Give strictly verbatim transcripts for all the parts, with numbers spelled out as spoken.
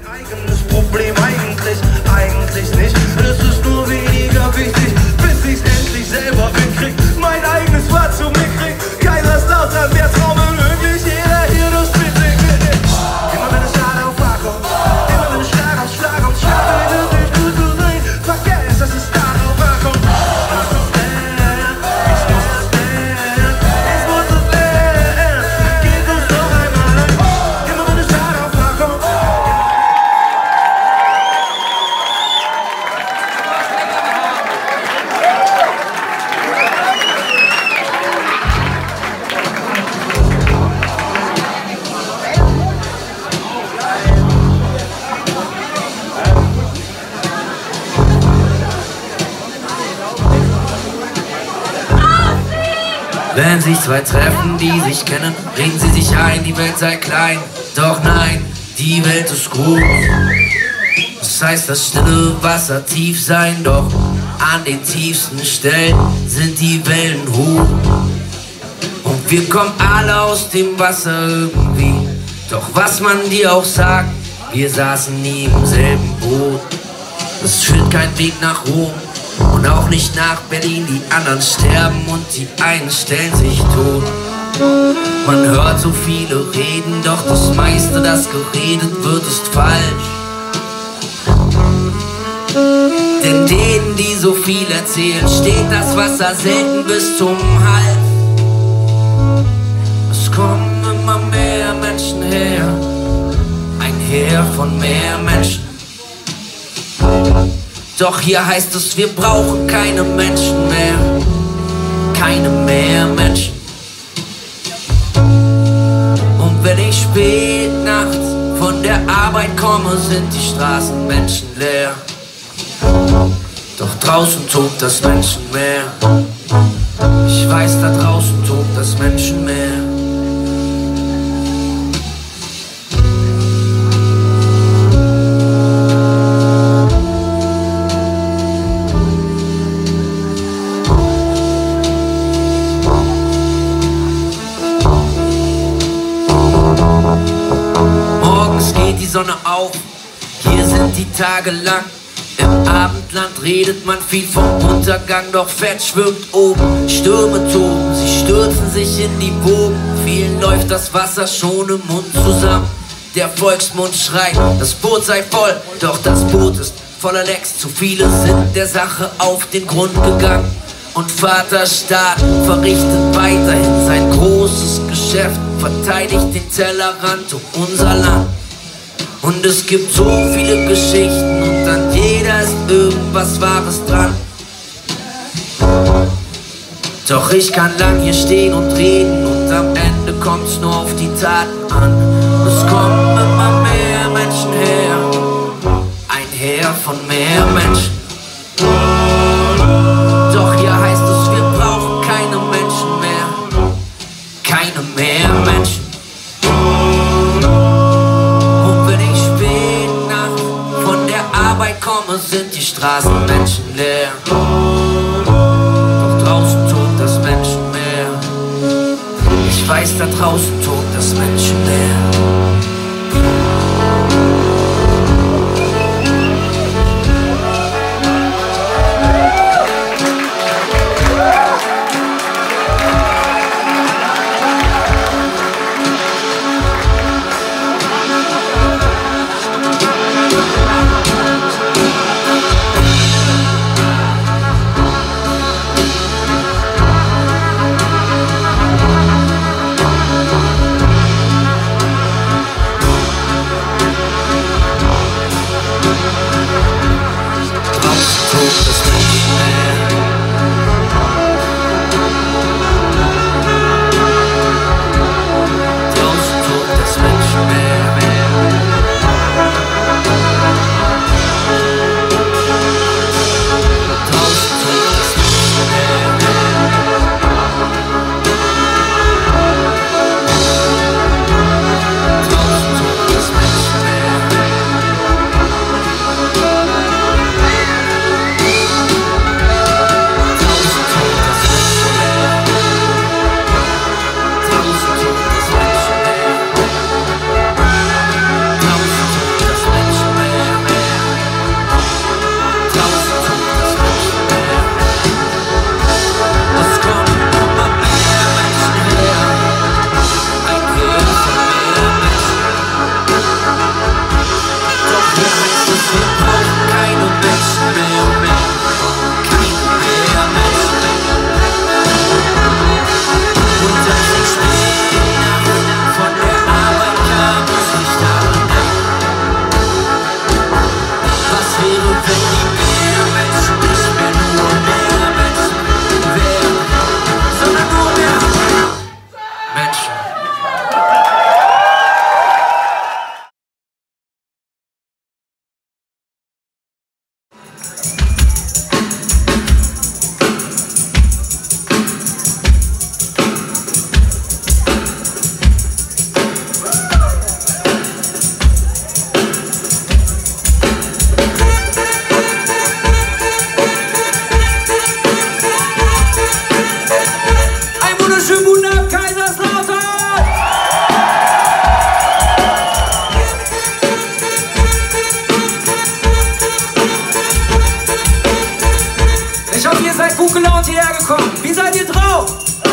Eigenes Problem eigentlich, eigentlich nicht. Es ist nur weniger wichtig, bis ich's endlich selber hinkrieg. Mein eigenes Wort zu mir krieg. Keiner ist laut, dann wär Traum möglich. Jeder hier das Bitte. Immer wenn es hart auf hart kommt, immer wenn es Schlag auf Schlag auf Schlag, wenn es nicht gut zu sein, vergesst, dass es darauf ankommt. Wenn sich zwei treffen, die sich kennen, reden sie sich ein, die Welt sei klein. Doch nein, die Welt ist groß. Das heißt, das stille Wasser tief sein, doch an den tiefsten Stellen sind die Wellen hoch. Und wir kommen alle aus dem Wasser irgendwie. Doch was man dir auch sagt, wir saßen nie im selben Boot. Es führt kein Weg nach Rom und auch nicht nach Berlin. Die anderen sterben und die einen stellen sich tot. Man hört so viele reden, doch das meiste, das geredet wird, ist falsch. Denn denen, die so viel erzählen, steht das Wasser selten bis zum Hals. Es kommen immer mehr Menschen her, ein Heer von mehr Menschen. Doch hier heißt es, wir brauchen keine Menschen mehr, keine mehr Menschen. Und wenn ich spät nachts von der Arbeit komme, sind die Straßen menschenleer. Doch draußen tobt das Menschenmeer. Ich weiß, da draußen tobt das Menschenmeer. Die Sonne auf, hier sind die Tage lang. Im Abendland redet man viel vom Untergang, doch Fett schwimmt oben. Stürme toben, sie stürzen sich in die Wogen. Vielen läuft das Wasser schon im Mund zusammen. Der Volksmund schreit, das Boot sei voll, doch das Boot ist voller Lecks. Zu viele sind der Sache auf den Grund gegangen. Und Vaterstaat verrichtet weiterhin sein großes Geschäft, verteidigt den Tellerrand um unser Land. Und es gibt so viele Geschichten und an jeder ist irgendwas Wahres dran. Doch ich kann lang hier stehen und reden und am Ende kommt's nur auf die Taten an. Es kommen immer mehr Menschen her, ein Heer von mehr Menschen. Doch hier heißt es, wir brauchen keine Menschen mehr, keine mehr Menschen. Komme, sind die Straßen menschenleer. Doch draußen tobt das Menschenmeer. Ich weiß, da draußen tobt das Menschenmeer. gut gelaunt hierher gekommen. Wie seid ihr drauf?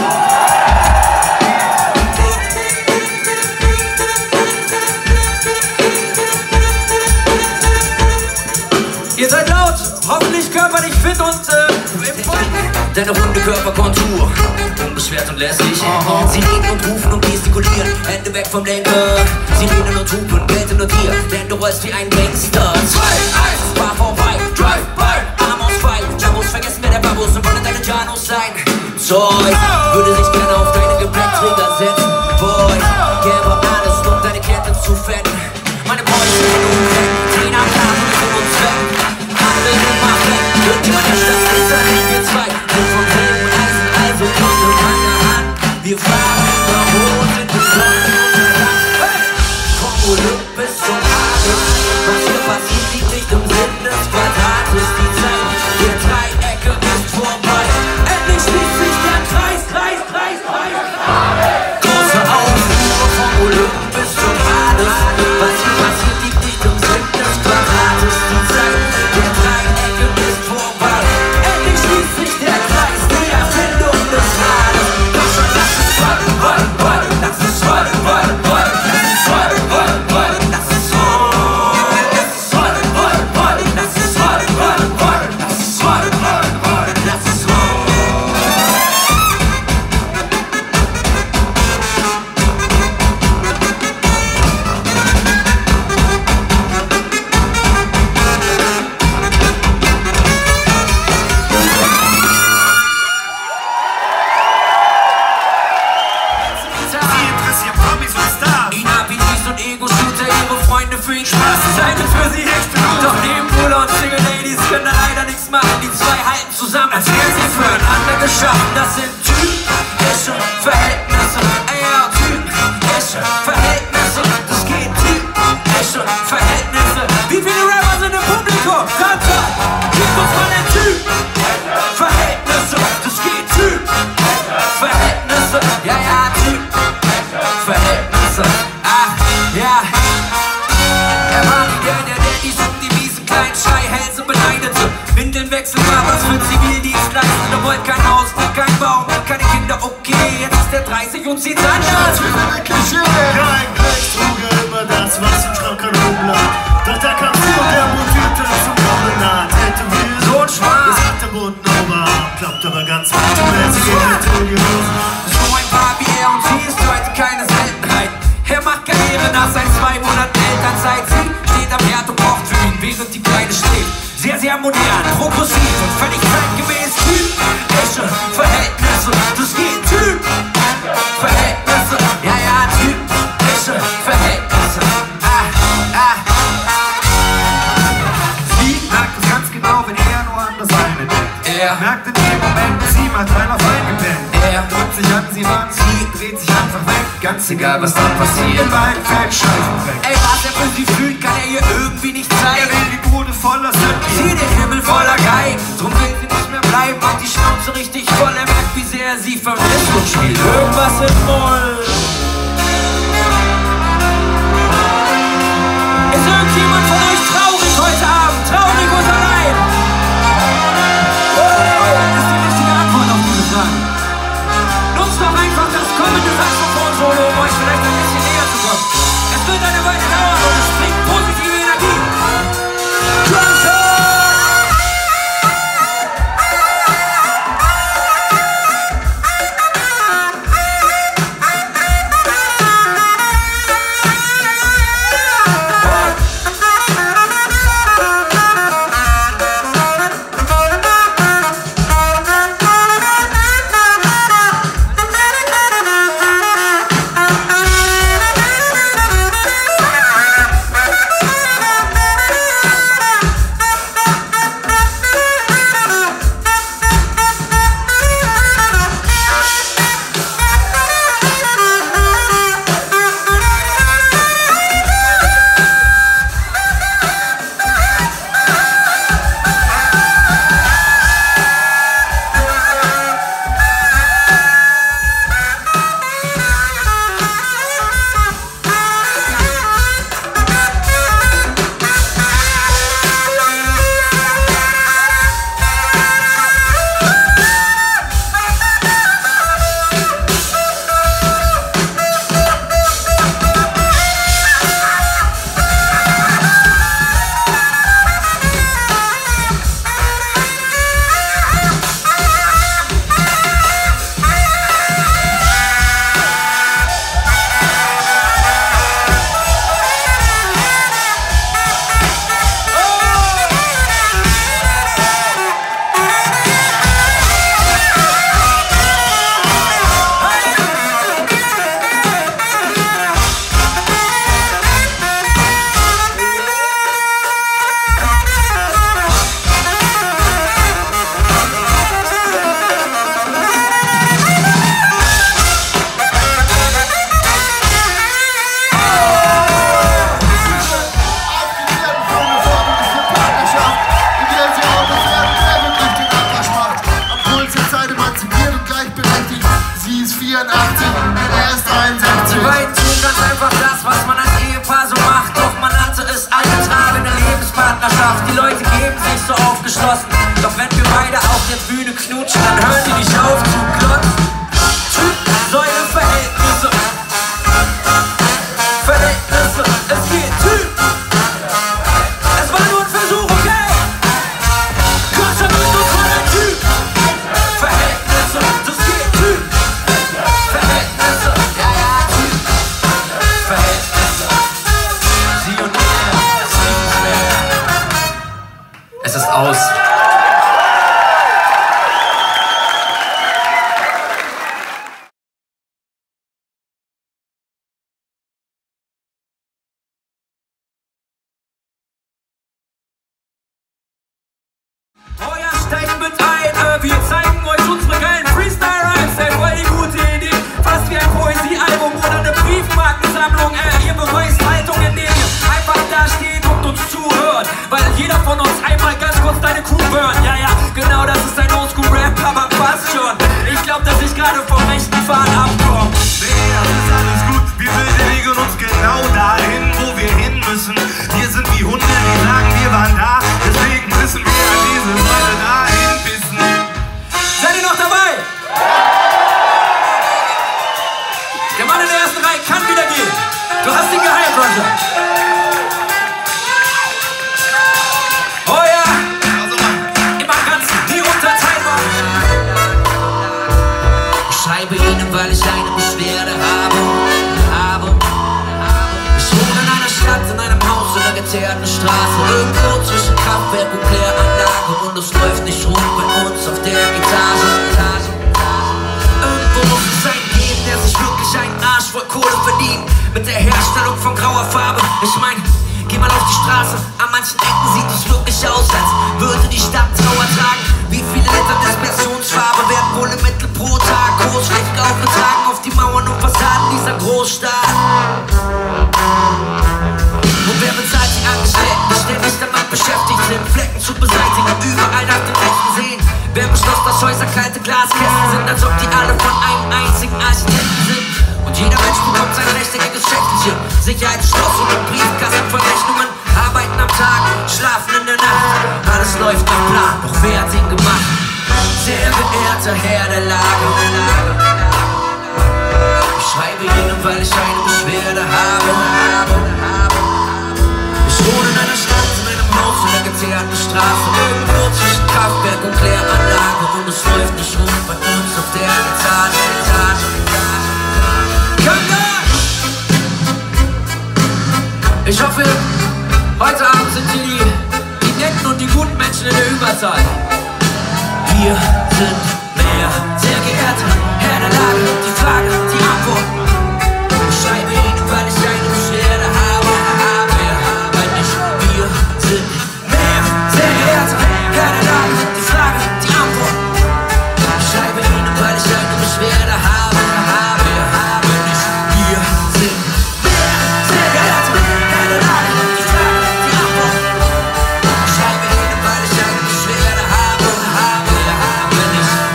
Ihr seid laut, hoffentlich körperlich fit und äh, im Vollen. Deine runde Körperkontur, unbeschwert und lässig. Aha. Sie reden und rufen und gestikulieren, Hände weg vom Lenker. Sie reden und hupen, gelten nur dir, denn du rollst wie ein Gangster. Zwei, eins, fahr vorbei, drive by, Arm aus Pfeil. Jambos, vergessen wer der Babos und wollen deine Janos sein. Zeug, würde sich gerne auf deine Gepäckträger setzen. Boy, gäbe alles, um deine Kette zu fetten. Meine Boys sind umfällig, zehn am Tag und sind uns weg. Handel und mach weg, irgendjemand der Stadt ist da nicht, wir zwei. Wir vom selben Eisen, also komm nur meine Hand. Wir fahren über Rot in die Sonne unserer Land. Hey! Vom Olympus zum Hades, was hier passiert, liegt nicht im Sinn des Quadrates. Die Zeit der Dreiecke ist vorbei. Endlich schließt sich der Kreis, Kreis, Kreis, Kreis. Große Aufruhr vom Olympus zum Hades, was hier passiert, liegt nicht im Sinn des Quadrates. Die Zeit der Dreiecke ist vorbei. Endlich schließt sich der Kreis, die Erfindung des Rades. Doch schon lass es rollen, rollen, rollen, lass es rollen, rollen, rollen, lass es rollen, rollen, rollen, lass es rollen, rollen, rollen, lass es rollen, rollen, rollen, lass es rollen, rollen, rollen, lass es rollen. Ina, Bidis und Ego-Shooter, ihre Freunde für ihn Spaß. Seite für sie echt gut. Doch Nebenbuhler und Single Ladies können da leider nichts machen. Die zwei halten zusammen, als wären sie füreinander geschaffen. Das sind typische Verhältnisse. Ey, ja, typische Verhältnisse. Das geht typische Verhältnisse. Wie viele Rapper sind im Publikum? Kanta, gib uns mal ein Typ. Verhältnisse, das geht Typ. Verhältnisse, ja, ja, Typ. Verhältnisse, ach, ja. Er war wie der, der Daddys und die miesen kleinen Schreihälse beneidete. Windelnwechsel war was für Zivildienstleister. Er wollte kein Haus, kein Baum, keine Kinder, okay. Jetzt ist er dreißig und sieht's anders. Kein Dreckstruge über das, was im Schrank an oben lag. Doch da kam sie und der mutierte zum Promenad. Hätte wir So ein Schwarz. das hat der bunten Oberarm, klappt aber ganz mittelmäßig in der Tür. So ein paar wie er und sie ist heute keine Seltenheit. Er macht Karriere nach seinen zwei Monaten Elternzeit. Sie steht am Herd und kocht für ihn, während die Kleine schläft. Sehr, sehr modern, progressiv und völlig zeitgemäß. Typische Verhältnisse, das geht Typ. Verhältnisse, ja, ja, typische Verhältnisse. Ah, ah. Sie merkt es ganz genau, wenn er nur an das eine denkt. Er Merkt in dem Moment, sie macht einen auf eingepennt. Er drückt sich an, sie macht, sie dreht sich einfach weg. Ganz egal, was dann passiert. Im Wald fällt Scheißen weg. Ey, was er für sie fühlt, kann er ihr irgendwie nicht Er zeigen. will die Bude voller Sünden. Sie den Himmel voller Geigen, drum will sie nicht mehr bleiben. Hat die Schnauze richtig voll, er merkt, wie sehr er sie vermisst und spielt irgendwas in Moll. Ist irgendjemand von euch traurig heute Abend? Traurig und allein? Das ist die richtige Antwort auf diese Frage. Nutzt doch einfach das kommende Saxophon-Solo, um euch vielleicht ein bisschen näher zu kommen. Es wird eine Weile dauern und es bringt positive Energie. Drumshot! Kraft, die Leute geben sich so aufgeschlossen. Doch wenn wir beide auf der Bühne knutschen, dann hören die nicht auf zu glotzen. Typ, Säule, Verhältnisse. Verhältnisse, es geht Typ. Es war nur ein Versuch, okay? Kürzer durch uns war der Typ. Verhältnisse, das geht Typ. Verhältnisse, ja, ja, Typ. Verhältnisse. Sie und er, es liegt nicht mehr. Es ist aus. Oh ja, steigt mit ein, äh, wir zeigen euch unsere geilen Freestyle-Rhymes, ey, voll die gute Idee. Fast wie ein Poesiealbum oder eine Briefmarkensammlung, äh, ihr beweist Haltung, indem ihr einfach da steht und uns zuhört. Weil jeder von uns einmal ganz kurz deine Kuh burnt. Ja, ja, genau, das ist ein Oldschool-Rap, aber passt schon. Ich glaub, dass ich gerade vom rechten Pfad abkomme. Nee, das ist alles gut, wir bewegen uns genau dahin, wo wir hin müssen. Wir sind wie Hunde, die sagen, wir waren da, deswegen müssen wir an diese Leute dahin pissen. Seid ihr noch dabei? Der Mann in der ersten Reihe kann wieder gehen. Du hast ihn geheilt, Roger. Oh ja, immer ganz die Unterteilung. Ich schreibe ihnen, weil ich eine Beschwerde habe. habe. Ich wohne in einer Stadt, in einem Haus, in einer geteerten Straße. Irgendwo zwischen Kraftwerk und Kläranlage. Und es läuft nicht rund bei uns auf der Etage. Irgendwo muss es einen geben, der sich wirklich einen Arsch voll Kohle verdient. Mit der Herstellung von grauer Farbe. Ich mein, geh mal auf die Straße. An manchen Ecken sieht es wirklich aus, als würde die Stadt Trauer tragen. Wie viele Liter Desinfektionsfarbe werden wohl im Mittel pro Tag großflächig aufgetragen auf die Mauern und Fassaden dieser Großstadt? Und wer bezahlt die Angestellten, die ständig damit beschäftigt sind, Flecken zu beseitigen, überall nach dem Rechten sehen? Wer beschloss, dass Häuser kalte Glaskästen sind, als ob die alle von einem einzigen Architekten sind? Und jeder Mensch bekommt sein rechteckiges Schächtelchen, Sicherheitsschloss und einen Briefkasten von Rechnungen, arbeiten am Tag, schlafen in der Nacht. Alles läuft nach Plan, doch wer hat ihn gemacht? Sehr geehrter Herr der Lage. Ich schreibe Ihnen, weil ich eine Beschwerde habe. Ich wohne in einer Stadt, in einem Haus, in einer geteerten Straße. Irgendwo zwischen Kraftwerk und Kläranlage. Und es läuft nicht rund bei uns auf der Etage, Etage, Etage. Ich hoffe, heute Abend sind hier die, die netten und die guten Menschen in der Überzahl. Wir sind mehr, sehr geehrter Herr der Lage. Die Frage, die Antwort. Ich schreibe Ihnen, weil ich eine Beschwerde habe. Wer, weil nicht wir sind mehr, sehr geehrter Herr der Lage. Die Frage, die Antwort. Ich schreibe Ihnen, weil ich eine Beschwerde habe. Wer, weil nicht wir sind mehr, sehr geehrter Herr der Lage. Die Frage, die Antwort. Ich schreibe Ihnen, weil ich eine Beschwerde habe. Wer, weil nicht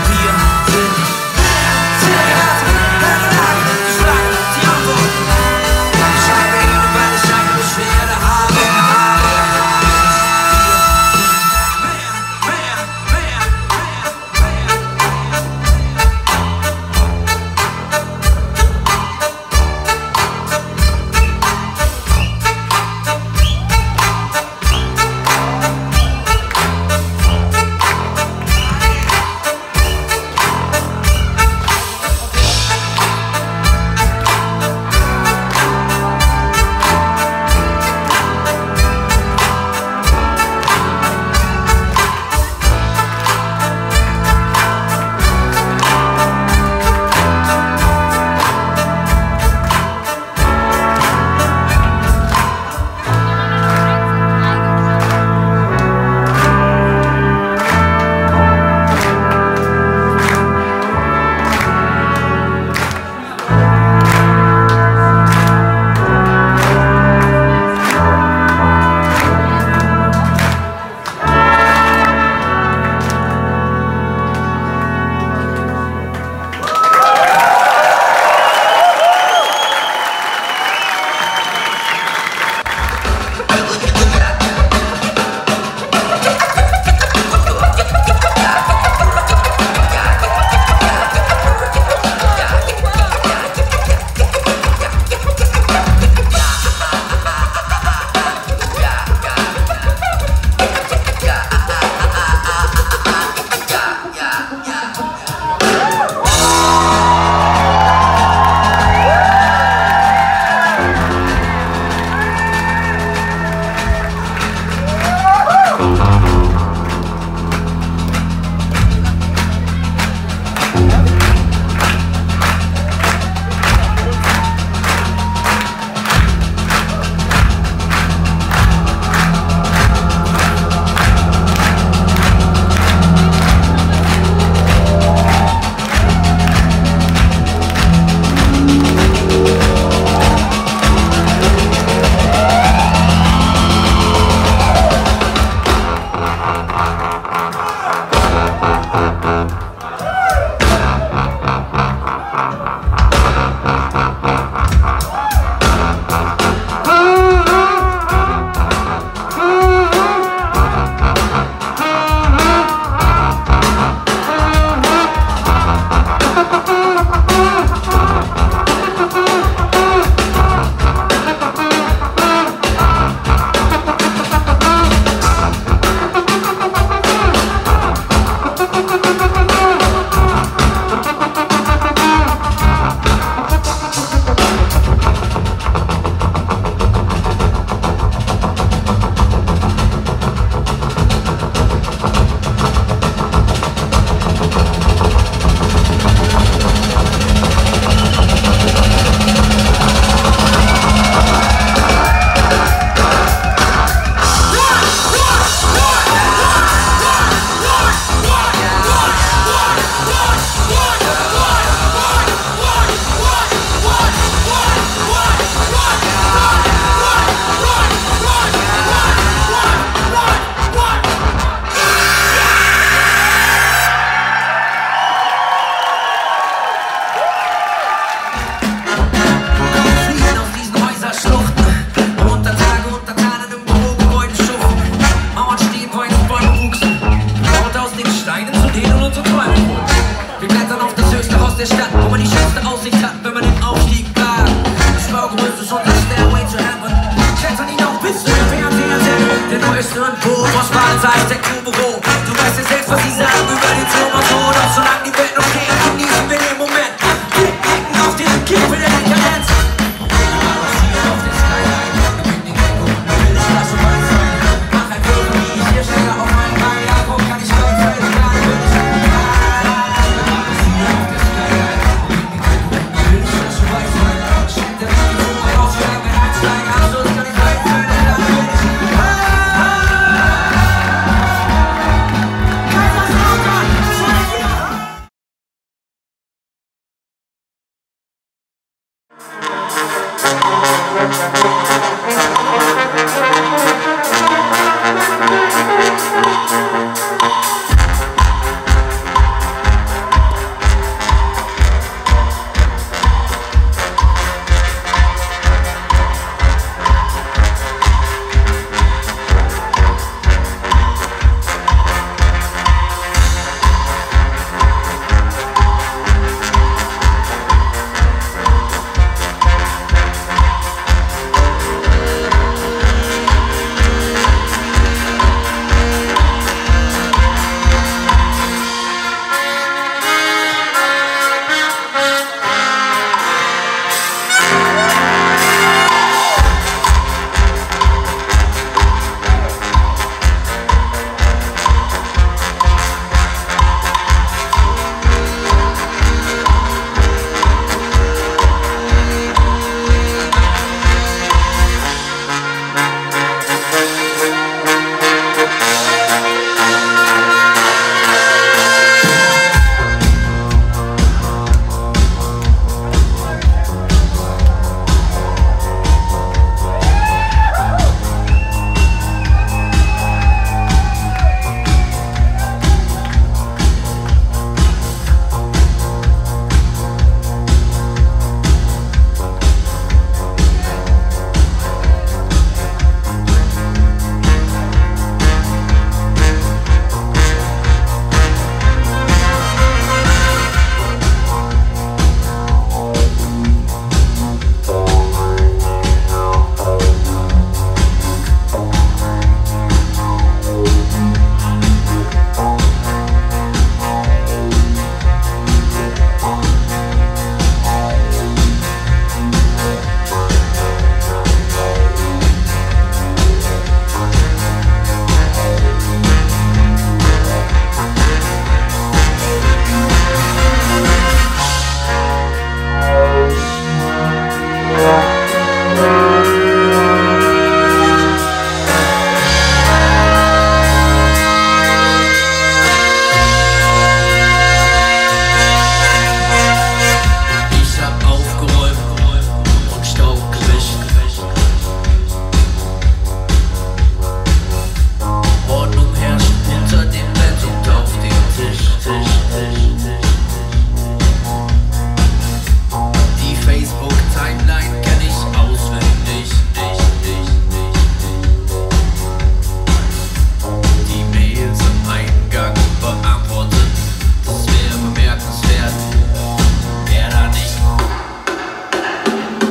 stehen und unsere Träume holen. Wir klettern auf das höchste Haus der Stadt, wo man die schönste Aussicht hat, wenn man den Aufstieg wagt. Das Baugerüst ist unser Stairway to Heaven. Klettern hinauf bis zu den Fernseher, der neueste Entwurf aus Wahls Architekturbüro. Du weißt ja selbst, was sie sagen über den Turm und so. Doch solange die Welt noch steht, genießen wir den Moment. Wir blicken auf den Gipfel der Dekadenz.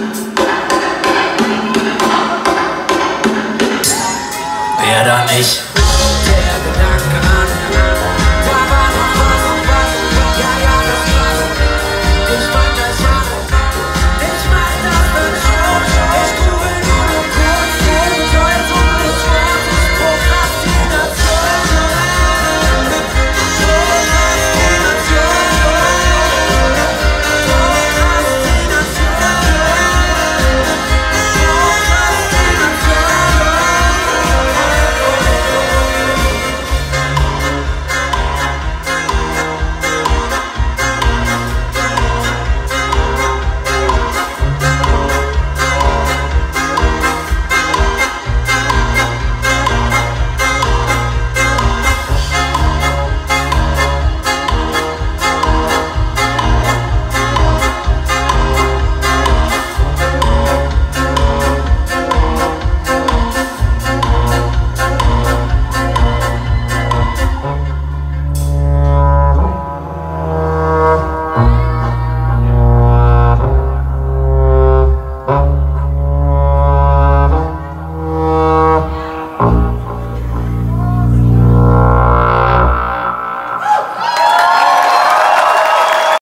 Wer da nicht